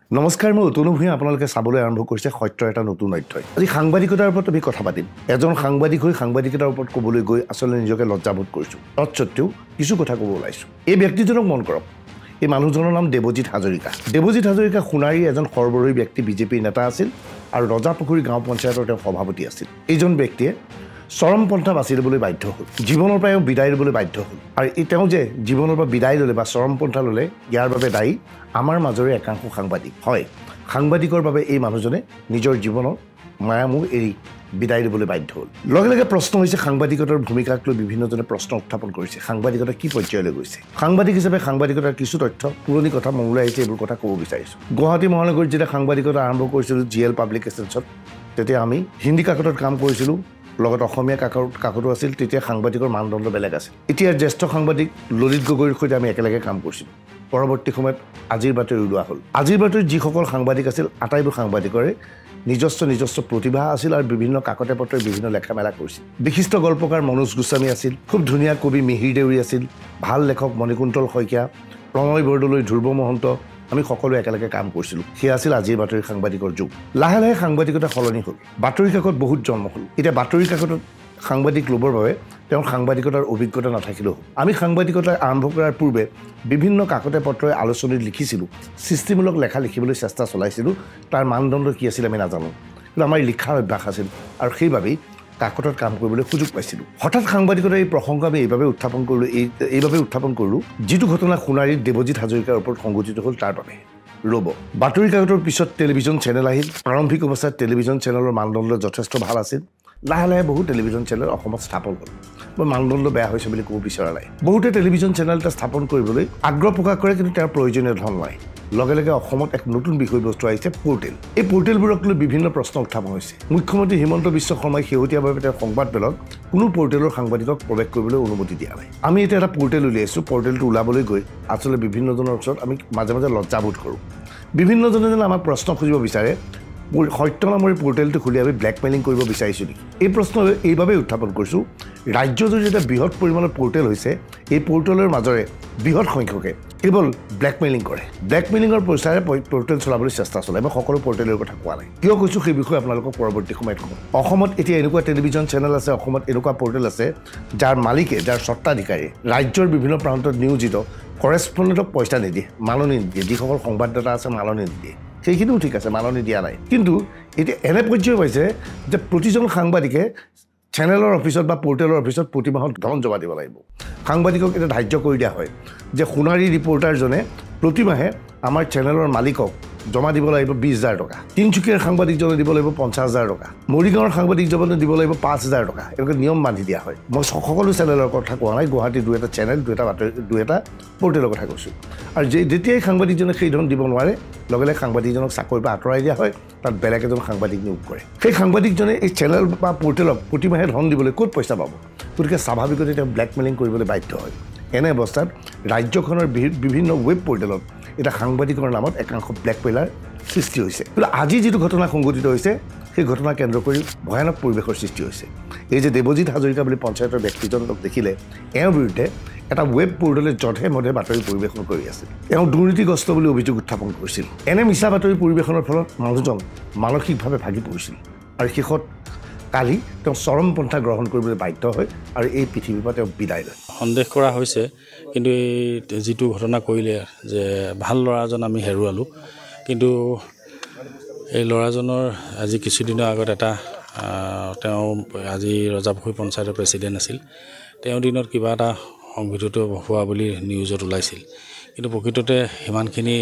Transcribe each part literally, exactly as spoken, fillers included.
নমস্কাৰ মই অতনু ভূঞা আপোনালোকে চাবলৈ আৰম্ভ কৰিছে সত্যৰ এটা নতুন অধ্যায় আজি সাংবাদিকতাৰ ওপৰত আমি কথা পাতিম এজন সাংবাদিক হৈ সাংবাদিকতাৰ ওপৰত ক'বলৈ গৈ আসলে নিজকে লজ্জাবোধ কৰিছো তৎসত্ত্বেও কিছু কথা ক'ব ওলাইছো এই ব্যক্তিজনক মন কৰক এই মানুহজনৰ নাম দেৱজিৎ হাজৰিকা দেৱজিৎ হাজৰিকা সোণাৰী এজন সৰ্বৰৈ ব্যক্তি বিজেপিৰ নেতা আছিল আৰু ৰজাপুখুৰী গাঁও পঞ্চায়তৰ তেওঁ সভাপতি আছিল এইজন ব্যক্তিয়ে চৰমপন্থা বাছি ল'বলৈ বাধ্য হ'ল জীৱনৰ পৰা বিদায় ল'বলৈ বাধ্য হ'ল আৰু এই তেওঁ যে জীৱনৰ পৰা বিদায় ল'লে বা চৰমপন্থা ল'লে ইয়াৰ বাবে দায়ী আমাৰ মাজৰে একাংশ সাংবাদিক হয় সাংবাদিকৰ বাবে এই মানুহজনে নিজৰ জীৱনৰ মায়ামোহ এৰি বিদায় ল'বলৈ বাধ্য হ'ল লগে লগে প্ৰশ্ন হৈছে সাংবাদিকতাৰ ভূমিকাক লৈ বিভিন্নজনে প্ৰশ্ন উত্থাপন কৰিছে সাংবাদিকতা কি পৰ্যায়লৈ গৈছে সাংবাদিক হিচাপে সাংবাদিকতাৰ কিছু তথ্য পুৰণি কথা মনলৈ আহিছে এইবোৰ কথা ক'ব বিচাৰিছোঁ গুৱাহাটী মহানগৰীত যেতিয়া সাংবাদিকতা আৰম্ভ কৰিছিলোঁ জি এল পাব্লিকেশ্যনছত তেতিয়া আমি হিন্দী কাকতত কাম কৰিছিলোঁ লগত অসমীয়া কাকত কাকতো আছিল তেতিয়া সাংবাদিকৰ মানদণ্ড বেলেগ আছিল এতিয়া জ্যেষ্ঠ সাংবাদিক ললিত গগৈৰ সৈতে আমি একেলগে কাম কৰিছিলোঁ পৰৱৰ্তী সময়ত আজিৰ বাতৰি ওলোৱা হ'ল আজিৰ বাতৰিত যিসকল সাংবাদিক আছিল আটাইবোৰ সাংবাদিকৰে নিজস্ব নিজস্ব প্ৰতিভা আছিল আৰু বিভিন্ন কাকতে পত্ৰই বিভিন্ন লেখা মেলা কৰিছিল বিশিষ্ট গল্পকাৰ মনোজ গোস্বামী আছিল খুব ধুনীয়া কবি মিহিৰ দেউৰী আছিল ভাল লেখক মণিকুন্তল শইকীয়া প্ৰণয় বৰদলৈ ধ্ৰুৱ মহন্ত আমি সকলোৱে একেলগে কাম কৰিছিলোঁ সেয়া আছিল আজিৰ বাতৰি সাংবাদিকৰ যুগ লাহে লাহে সাংবাদিকতা সলনি হ'ল বাতৰি কাকত বহুত জন্ম হ'ল এতিয়া বাতৰি কাকতত সাংবাদিক ল'বৰ বাবে তেওঁৰ সাংবাদিকতাৰ অভিজ্ঞতা নাথাকিলেও আমি সাংবাদিকতা আৰম্ভ কৰাৰ পূৰ্বে বিভিন্ন কাকতে পত্ৰই আলোচনীত লিখিছিলোঁ সৃষ্টিমূলক লেখা লিখিবলৈ চেষ্টা চলাইছিলোঁ তাৰ মানদণ্ড কি আছিল আমি নাজানো কিন্তু আমাৰ লিখাৰ অভ্যাস আছিল আৰু সেইবাবেই কাকতত কাম কৰিবলৈ সুযোগ পাইছিলোঁ হঠাৎ সাংবাদিকতাৰ এই প্ৰসংগ আমি এইভাবে উত্থাপন কৰিলোঁ এই এইভাবে উত্থাপন কৰিলোঁ যিটো ঘটনা সোণাৰীত দেৱজিৎ হাজৰিকাৰ ওপৰত সংঘটিত হ'ল তাৰ বাবে ৰ'ব বাতৰি কাকতৰ পিছত টেলিভিছন চেনেল আহিল প্ৰাৰম্ভিক অৱস্থাত টেলিভিছন চেনেলৰ মানদণ্ড যথেষ্ট ভাল আছিল লাহে লাহে বহু টেলিভিছন চেনেল অসমত স্থাপন হ'ল মই মানদণ্ড বেয়া হৈছে বুলি ক'ব বিচৰা নাই বহুতে টেলিভিছন চেনেল এটা স্থাপন কৰিবলৈ আগ্ৰহ প্ৰকাশ কৰে কিন্তু তেওঁৰ প্ৰয়োজনীয় ধন নাই লগে লগে অসমত এক নতুন বিষয়বস্তু আহিছে পৰ্টেল এই পৰ্টেলবোৰক লৈ বিভিন্ন প্ৰশ্ন উত্থাপন হৈছে মুখ্যমন্ত্ৰী হিমন্ত বিশ্ব শৰ্মাই শেহতীয়াভাৱে তেওঁৰ সংবাদ মেলত কোনো পৰ্টেলৰ সাংবাদিকক প্ৰৱেশ কৰিবলৈ অনুমতি দিয়া নাই আমি এতিয়া এটা পৰ্টেল উলিয়াইছোঁ পৰ্টেলটো ওলাবলৈ গৈ আচলতে বিভিন্নজনৰ ওচৰত আমি মাজে মাজে লজ্জাবোধ কৰোঁ বিভিন্নজনে যেন আমাক প্ৰশ্ন খুজিব বিচাৰে সত্য নামৰ এই পৰ্টেলটো খুলি আমি ব্লেকমেইলিং কৰিব বিচাৰিছোঁ নেকি এই প্ৰশ্ন এইবাবেই উত্থাপন কৰিছোঁ ৰাজ্যজুৰি যেতিয়া বৃহৎ পৰিমাণৰ পৰ্টেল হৈছে এই পৰ্টেলৰ মাজৰে বৃহৎ সংখ্যকে কেৱল ব্লেকমেইলিং কৰে ব্লেকমেইলিঙৰ পইচাৰে পৰ্টেল চলাবলৈ চেষ্টা চলায় মই সকলো পৰ্টেলৰ কথা কোৱা নাই কিয় কৈছোঁ সেই বিষয়ে আপোনালোকক পৰৱৰ্তী সময়ত ক'ম অসমত এতিয়া এনেকুৱা টেলিভিছন চেনেল আছে অসমত এনেকুৱা পৰ্টেল আছে যাৰ মালিকে যাৰ স্বত্বাধিকাৰী ৰাজ্যৰ বিভিন্ন প্ৰান্তত নিয়োজিত কৰেছপণ্ডেণ্টক পইচা নিদিয়ে মাননি নিদিয়ে যিসকল সংবাদদাতা আছে মাননি নিদিয়ে সেইখিনিও ঠিক আছে মাননি দিয়া নাই কিন্তু এতিয়া এনে পৰ্যায় পাইছে যে প্ৰতিজন সাংবাদিকে চেনেলৰ অফিচত বা পৰ্টেলৰ অফিচত প্ৰতি মাহত ধন জমা দিব লাগিব সাংবাদিকক এটা ধাৰ্য কৰি দিয়া হয় যে সোণাৰী ৰিপৰ্টাৰজনে প্ৰতিমাহে আমাৰ চেনেলৰ মালিকক জমা দিব লাগিব বিছ হাজাৰ টকা তিনিচুকীয়াৰ সাংবাদিকজনে দিব লাগিব পঞ্চাছ হাজাৰ টকা মৰিগাঁৱৰ সাংবাদিকজনে দিব লাগিব পাঁচ হাজাৰ টকা এনেকৈ নিয়ম বান্ধি দিয়া হয় মই সকলো চেনেলৰ কথা কোৱা নাই গুৱাহাটীৰ দুই এটা চেনেল দুই এটা বাতৰি দুই এটা পৰ্টেলৰ কথা কৈছোঁ আৰু যে যেতিয়াই সাংবাদিকজনে সেই ধন দিব নোৱাৰে লগে লগে সাংবাদিকজনক চাকৰিৰ পৰা আঁতৰাই দিয়া হয় তাত বেলেগ এজন সাংবাদিক নিয়োগ কৰে সেই সাংবাদিকজনে এই চেনেল বা পৰ্টেলক প্ৰতিমাহে ধন দিবলৈ ক'ত পইচা পাব গতিকে স্বাভাৱিকতে তেওঁ ব্লেকমেইলিং কৰিবলৈ বাধ্য হয় এনে অৱস্থাত ৰাজ্যখনৰ বিভিন্ন ৱেব পৰ্টেলত এটা সাংবাদিকৰ নামত একাংশ ব্লেকমেইলাৰ সৃষ্টি হৈছে কিন্তু আজি যিটো ঘটনা সংঘটিত হৈছে সেই ঘটনা কেন্দ্ৰ কৰি ভয়ানক পৰিৱেশৰ সৃষ্টি হৈছে এই যে দেৱজিৎ হাজৰিকা বুলি পঞ্চায়তৰ ব্যক্তিজনক দেখিলে এওঁৰ বিৰুদ্ধে এটা ৱেব পৰ্টেলে যধে মধে বাতৰি পৰিৱেশন কৰি আছিল এওঁ দুৰ্নীতিগ্ৰস্ত বুলি অভিযোগ উত্থাপন কৰিছিল এনে মিছা বাতৰি পৰিৱেশনৰ ফলত মানুহজন মানসিকভাৱে ভাগি পৰিছিল আৰু শেষত কালি তেওঁ চৰমপন্থা গ্ৰহণ কৰিবলৈ বাধ্য হয় আৰু এই পৃথিৱীৰ পৰা তেওঁ বিদায় লয় সন্দেহ কৰা হৈছে কিন্তু এই যিটো ঘটনা কৰিলে যে ভাল ল'ৰাজন আমি হেৰুৱালোঁ কিন্তু এই ল'ৰাজনৰ আজি কিছুদিনৰ আগত এটা তেওঁ আজি ৰজাপুখুৰী পঞ্চায়তৰ প্ৰেছিডেণ্ট আছিল তেওঁৰ দিনত কিবা এটা সংঘটিত হোৱা বুলি নিউজত ওলাইছিল কিন্তু প্ৰকৃততে সিমানখিনি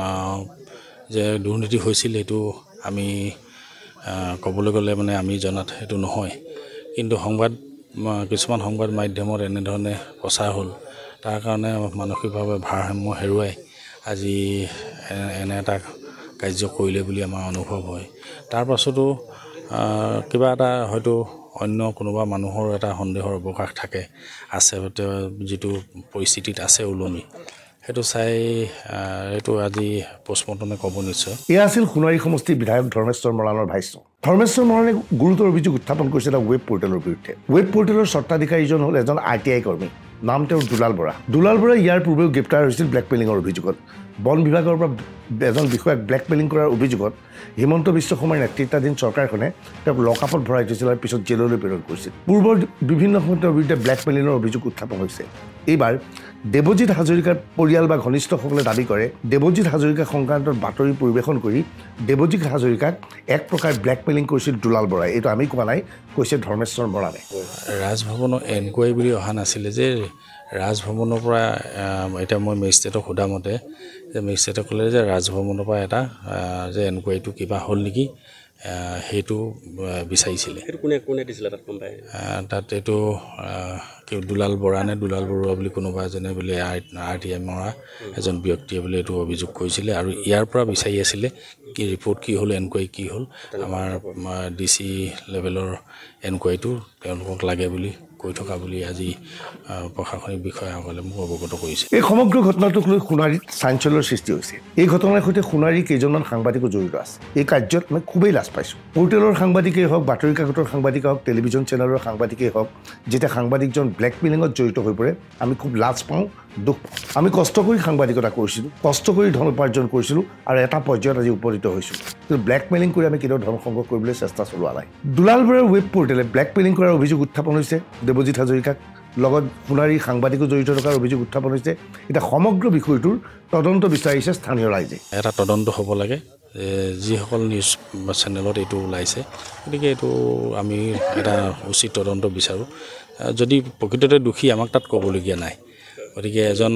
যে দুৰ্নীতি হৈছিল সেইটো আমি ক'বলৈ গ'লে মানে আমি জনাত সেইটো নহয় কিন্তু সংবাদ কিছুমান সংবাদ মাধ্যমত এনেধৰণে প্ৰচাৰ হ'ল তাৰ কাৰণে মানসিকভাৱে ভাৰসাম্য হেৰুৱাই আজি এনে এটা কাৰ্য কৰিলে বুলি আমাৰ অনুভৱ হয় তাৰ পাছতো কিবা এটা হয়তো অন্য কোনোবা মানুহৰ এটা সন্দেহৰ অৱকাশ থাকে আছে যিটো পৰিস্থিতিত আছে ওলমি সেইটো চাই এইটো আজি পষ্টমৰ্টমে ক'ব নিশ্চয় এয়া আছিল সোণাৰী সমষ্টিৰ বিধায়ক ধৰ্মেশ্বৰ মৰাণৰ ভাষ্য ধৰ্মেশ্বৰ মৰাণে গুৰুতৰ অভিযোগ উত্থাপন কৰিছে এটা ৱেব পৰ্টেলৰ বিৰুদ্ধে ৱেব পৰ্টেলৰ স্বত্বাধিকাৰীজন হ'ল এজন আৰ টি আই কৰ্মী নাম তেওঁৰ দুলাল বৰা দুলাল বৰা ইয়াৰ পূৰ্বেও গ্ৰেপ্তাৰ হৈছিল ব্লেকমেইলিঙৰ অভিযোগত বন বিভাগৰ পৰা এজন বিষয়াক ব্লেকমেইলিং কৰাৰ অভিযোগত হিমন্ত বিশ্ব শৰ্মাৰ নেতৃত্বাধীন চৰকাৰখনে তেওঁক লকআপত ভৰাই থৈছিল আৰু পিছত জেললৈ প্ৰেৰণ কৰিছিল পূৰ্বৰ বিভিন্ন সময়ত তেওঁৰ বিৰুদ্ধে ব্লেকমেইলিঙৰ অভিযোগ উত্থাপন হৈছে এইবাৰ দেৱজিৎ হাজৰিকাৰ পৰিয়াল বা ঘনিষ্ঠসকলে দাবী কৰে দেৱজিৎ হাজৰিকা সংক্ৰান্তত বাতৰি পৰিৱেশন কৰি দেৱজিৎ হাজৰিকাক এক প্ৰকাৰ ব্লেকমেইলিং কৰিছিল দুলাল বৰাই এইটো আমি কোৱা নাই কৈছে ধৰ্মেশ্বৰ বৰানে ৰাজভৱনৰ এনকুৱাৰী বুলি অহা নাছিলে যে ৰাজভৱনৰ পৰা এতিয়া মই মেজিষ্ট্ৰেটক সোধা মতে যে মেজিষ্ট্ৰেটে ক'লে যে ৰাজভৱনৰ পৰা এটা যে এনকুৱাৰীটো কিবা হ'ল নেকি সেইটো বিচাৰিছিলে কোনে কোনে দিছিলে তাত গম পায় তাত এইটো দুলাল বৰা নে দুলাল বৰুৱা বুলি কোনোবা এজনে বোলে আৰ টি এমৰ এজন ব্যক্তিয়ে বোলে এইটো অভিযোগ কৰিছিলে আৰু ইয়াৰ পৰা বিচাৰি আছিলে কি ৰিপৰ্ট কি হ'ল এনকুৱাৰী কি হ'ল আমাৰ ডি চি লেভেলৰ এনকুৱাৰীটো তেওঁলোকক লাগে বুলি কৈ থকা বুলি আজি প্ৰশাসনিক বিষয়াসকলে মোক অৱগত কৰিছে এই সমগ্ৰ ঘটনাটোক লৈ সোণাৰীত চাঞ্চল্যৰ সৃষ্টি হৈছে এই ঘটনাৰ সৈতে সোণাৰীৰ কেইজনমান সাংবাদিকো জড়িত আছে এই কাৰ্যত মই খুবেই লাজ পাইছোঁ পৰ্টেলৰ সাংবাদিকেই হওক বাতৰি কাকতৰ সাংবাদিকেই হওক টেলিভিছন চেনেলৰ সাংবাদিকেই হওক যেতিয়া সাংবাদিকজন ব্লেকমেইলিঙত জড়িত হৈ পৰে আমি খুব লাজ পাওঁ দুখ পাওঁ আমি কষ্ট কৰি সাংবাদিকতা কৰিছিলোঁ কষ্ট কৰি ধন উপাৰ্জন কৰিছিলোঁ আৰু এটা পৰ্যায়ত আজি উপনীত হৈছোঁ কিন্তু ব্লেকমেইলিং কৰি আমি কেতিয়াও ধন সংগ্ৰহ কৰিবলৈ চেষ্টা চলোৱা নাই দুলাল বৰাৰ ৱেব পৰ্টেলে ব্লেকমেইলিং কৰাৰ অভিযোগ উত্থাপন হৈছে দেৱজিৎ হাজৰিকাক লগত সোণাৰীৰ সাংবাদিকো জড়িত থকাৰ অভিযোগ উত্থাপন হৈছে এতিয়া সমগ্ৰ বিষয়টোৰ তদন্ত বিচাৰিছে স্থানীয় ৰাইজে এটা তদন্ত হ'ব লাগে যিসকল নিউজ চেনেলত এইটো ওলাইছে গতিকে এইটো আমি এটা উচিত তদন্ত বিচাৰোঁ যদি প্ৰকৃততে দোষী আমাক তাত ক'বলগীয়া নাই গতিকে এজন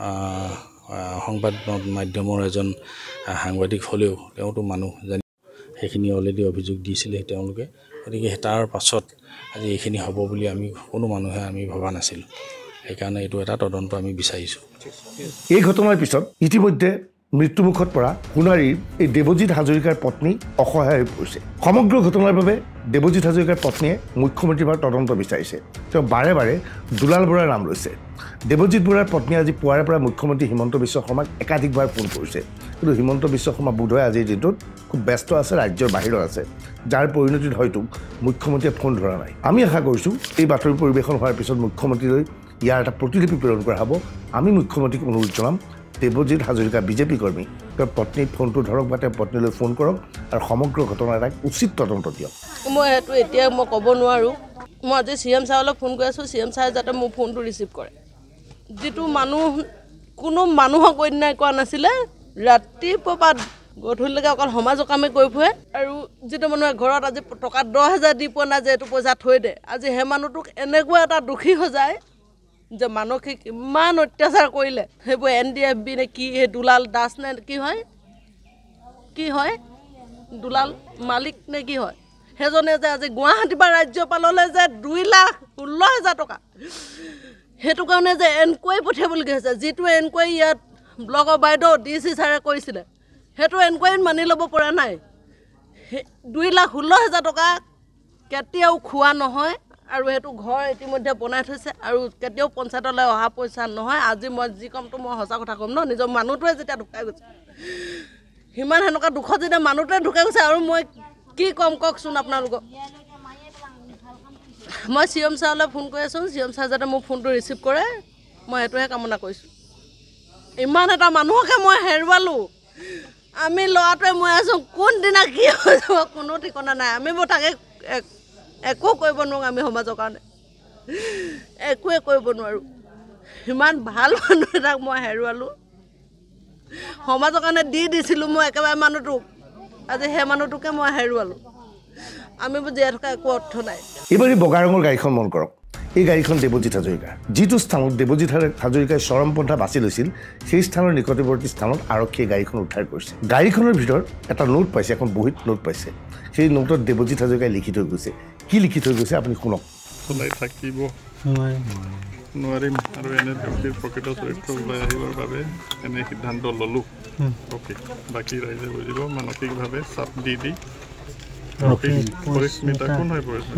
সংবাদ মাধ্যমৰ এজন সাংবাদিক হ'লেও তেওঁতো মানুহ জানি সেইখিনি অলৰেডি অভিযোগ দিছিলে তেওঁলোকে গতিকে তাৰ পাছত আজি এইখিনি হ'ব বুলি আমি কোনো মানুহে আমি ভবা নাছিলোঁ সেইকাৰণে এইটো এটা তদন্ত আমি বিচাৰিছোঁ এই ঘটনাৰ পিছত ইতিমধ্যে মৃত্যুমুখত পৰা সোণাৰীৰ এই দেৱজিৎ হাজৰিকাৰ পত্নী অসহায় হৈ পৰিছে সমগ্ৰ ঘটনাৰ বাবে দেৱজিৎ হাজৰিকাৰ পত্নীয়ে মুখ্যমন্ত্ৰীৰ পৰা তদন্ত বিচাৰিছে তেওঁ বাৰে বাৰে দুলাল বৰাৰ নাম লৈছে দেৱজিৎ বৰাৰ পত্নীয়ে আজি পুৱাৰে পৰা মুখ্যমন্ত্ৰী হিমন্ত বিশ্ব শৰ্মাক একাধিকবাৰ ফোন কৰিছে কিন্তু হিমন্ত বিশ্ব শৰ্মা বোধহয় আজিৰ দিনটোত খুব ব্যস্ত আছে ৰাজ্যৰ বাহিৰত আছে যাৰ পৰিণতিত হয়তো মুখ্যমন্ত্ৰীয়ে ফোন ধৰা নাই আমি আশা কৰিছোঁ এই বাতৰি পৰিৱেশন হোৱাৰ পিছত মুখ্যমন্ত্ৰীলৈ ইয়াৰ এটা প্ৰতিলিপি প্ৰেৰণ কৰা হ'ব আমি মুখ্যমন্ত্ৰীক অনুৰোধ জনাম দেৱজিৎ হাজৰিকা বিজেপি কৰ্মী তেওঁৰ পত্নীৰ ফোনটো ধৰক বা তেওঁৰ পত্নীলৈ ফোন কৰক আৰু সমগ্ৰ ঘটনাৰ এটা উচিত তদন্ত দিয়ক মই সেইটো এতিয়া মই ক'ব নোৱাৰোঁ মই আজি চি এম ছাৰলৈ ফোন কৰি আছোঁ চি এম ছাৰে যাতে মোৰ ফোনটো ৰিচিভ কৰে যিটো মানুহ কোনো মানুহক অন্যায় কৰা নাছিলে ৰাতিপুৱা গধূলিলৈকে অকল সমাজৰ কামে কৰি ফুৰে আৰু যিটো মানুহে ঘৰত আজি টকা দহ হাজাৰ দি পোৱা নাই যে এইটো পইচা থৈ দে আজি সেই মানুহটোক এনেকুৱা এটা দুখী হৈ যায় যে মানসিক ইমান অত্যাচাৰ কৰিলে সেইবোৰ এন ডি এফ বি নে কি সেই দুলাল দাস নে কি হয় কি হয় দুলাল মালিক নে কি হয় সেইজনে যে আজি গুৱাহাটী বা ৰাজ্যপাললৈ যে দুই লাখ ষোল্ল হাজাৰ টকা সেইটো কাৰণে যে এনকুৱাৰী পঠিয়াবলগীয়া হৈছে যিটো এনকুৱাৰী ইয়াত ব্লকৰ বাইদেউ ডি চি ছাৰে কৰিছিলে সেইটো এনকুৱাৰীত মানি ল'ব পৰা নাই দুই লাখ ষোল্ল হাজাৰ টকা কেতিয়াও খোৱা নহয় আৰু সেইটো ঘৰ ইতিমধ্যে বনাই থৈছে আৰু কেতিয়াও পঞ্চায়তলৈ অহা পইচা নহয় আজি মই যি কমটো মই সঁচা কথা ক'ম ন নিজৰ মানুহটোৱে যেতিয়া ঢুকাই গৈছে সিমান সেনেকুৱা দুখত যেতিয়া মানুহটোৱে ঢুকাই গৈছে আৰু মই কি ক'ম কওকচোন আপোনালোকক মই চি এম ছাৰলৈ ফোন কৰি আছোঁ চি এম ছাৰ যাতে মোৰ ফোনটো ৰিচিভ কৰে মই সেইটোহে কামনা কৰিছোঁ ইমান এটা মানুহকে মই হেৰুৱালোঁ আমি ল'ৰাটোৱে মই আছোঁ কোনদিনা কি হৈ যাব কোনো ঠিকনা নাই আমি মোৰ তাকে একো কৰিব নোৱাৰোঁ আমি সমাজৰ কাৰণে একোৱে কৰিব নোৱাৰোঁ ইমান ভাল মানুহ এটাক মই হেৰুৱালোঁ সমাজৰ কাৰণে দি দিছিলোঁ মই একেবাৰে মানুহটোক আজি সেই মানুহটোকে মই হেৰুৱালোঁ আমি জীয়াই থকা একো অৰ্থ নাই এইবাৰ এই বগা ৰঙৰ গাড়ীখন মন কৰক এই গাড়ীখন দেৱজিৎ হাজৰিকাৰ যিটো স্থানত দেৱজিৎ হাজৰিকাই চৰমপন্থা বাছি লৈছিল সেই স্থানৰ নিকটৱৰ্তী স্থানত আৰক্ষীয়ে গাড়ীখন উদ্ধাৰ কৰিছে গাড়ীখনৰ ভিতৰত এটা নোট পাইছে এখন বহীত নোট পাইছে সেই নোটত দেৱজিৎ হাজৰিকাই লিখি থৈ গৈছে কি লিখি থৈ গৈছে আপুনি শুনক চলাই থাকিব নোৱাৰিম আৰু এনে ব্যক্তিৰ প্ৰকৃত চৰিত্ৰ ওলাই আহিবৰ বাবে এনে সিদ্ধান্ত ল'লোঁ অ'কে বাকী ৰাইজে বুজিব মানসিকভাৱে চাপ দি দি পৰিস্মিতা কোন হৈ পৰিছে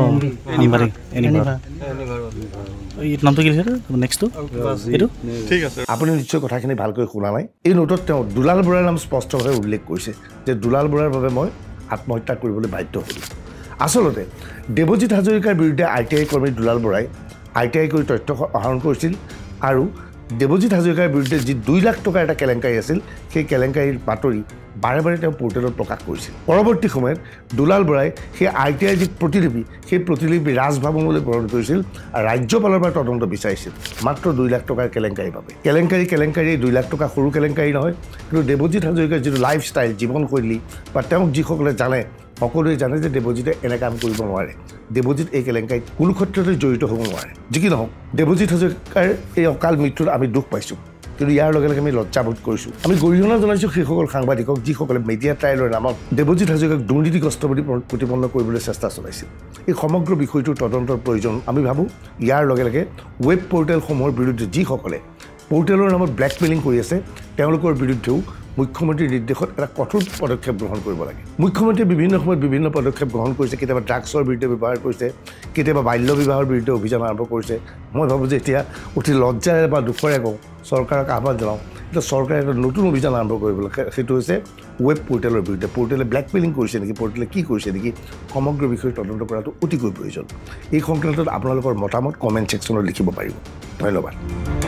ঠিক আছে আপুনি নিশ্চয় কথাখিনি ভালকৈ শুনা নাই এই নোটত তেওঁ দুলাল বৰাৰ নাম স্পষ্টভাৱে উল্লেখ কৰিছে যে দুলাল বৰাৰ বাবে মই আত্মহত্যা কৰিবলৈ বাধ্য হ'লোঁ আচলতে দেৱজিৎ হাজৰিকাৰ বিৰুদ্ধে আই টি আই কৰ্মী দুলাল বৰাই আই টি আই কৰি তথ্য আহৰণ কৰিছিল আৰু দেৱজিৎ হাজৰিকাৰ বিৰুদ্ধে যি দুই লাখ টকাৰ এটা কেলেংকাৰী আছিল সেই কেলেংকাৰীৰ বাতৰি বাৰে বাৰে তেওঁ পৰ্টেলত প্ৰকাশ কৰিছিল পৰৱৰ্তী সময়ত দুলাল বৰাই সেই আই টি আইৰ যি প্ৰতিলিপি সেই প্ৰতিলিপি ৰাজভৱনলৈ প্ৰেৰণ কৰিছিল আৰু ৰাজ্যপালৰ পৰা তদন্ত বিচাৰিছিল মাত্ৰ দুই লাখ টকাৰ কেলেংকাৰীৰ বাবে কেলেংকাৰী কেলেংকাৰী দুই লাখ টকা সৰু কেলেংকাৰী নহয় কিন্তু দেৱজিৎ হাজৰিকাৰ যিটো লাইফষ্টাইল জীৱনশৈলী বা তেওঁক যিসকলে জানে সকলোৱে জানে যে দেৱজিতে এনে কাম কৰিব নোৱাৰে দেৱজিৎ এই কেলেংকাৰীত কোনো ক্ষেত্ৰতে জড়িত হ'ব নোৱাৰে যি কি নহওক দেৱজিৎ হাজৰিকাৰ এই অকাল মৃত্যুত আমি দুখ পাইছোঁ কিন্তু ইয়াৰ লগে লগে আমি লজ্জাবোধ কৰিছোঁ আমি গৰিহণা জনাইছোঁ সেইসকল সাংবাদিকক যিসকলে মিডিয়া ট্ৰায়েলৰ নামত দেৱজিৎ হাজৰিকাক দুৰ্নীতিগ্ৰস্ত বুলি প্ৰতিপন্ন কৰিবলৈ চেষ্টা চলাইছিল এই সমগ্ৰ বিষয়টোৰ তদন্তৰ প্ৰয়োজন আমি ভাবোঁ ইয়াৰ লগে লগে ৱেব পৰ্টেলসমূহৰ বিৰুদ্ধে যিসকলে পৰ্টেলৰ নামত ব্লেকমেইলিং কৰি আছে তেওঁলোকৰ বিৰুদ্ধেও মুখ্যমন্ত্ৰীৰ নিৰ্দেশত এটা কঠোৰ পদক্ষেপ গ্ৰহণ কৰিব লাগে মুখ্যমন্ত্ৰীয়ে বিভিন্ন সময়ত বিভিন্ন পদক্ষেপ গ্ৰহণ কৰিছে কেতিয়াবা ড্ৰাগছৰ বিৰুদ্ধে ব্যৱহাৰ কৰিছে কেতিয়াবা বাল্য বিবাহৰ বিৰুদ্ধে অভিযান আৰম্ভ কৰিছে মই ভাবোঁ যে এতিয়া অতি লজ্জাৰে বা দুখৰে কওঁ চৰকাৰক আহ্বান জনাওঁ এতিয়া চৰকাৰে এটা নতুন অভিযান আৰম্ভ কৰিব লাগে সেইটো হৈছে ৱেব পৰ্টেলৰ বিৰুদ্ধে পৰ্টেলে ব্লেকমেইলিং কৰিছে নেকি পৰ্টেলে কি কৰিছে নেকি সমগ্ৰ বিষয়ে তদন্ত কৰাটো অতিকৈ প্ৰয়োজন এই সংক্ৰান্তত আপোনালোকৰ মতামত কমেণ্ট ছেকশ্যনত লিখিব পাৰিব ধন্যবাদ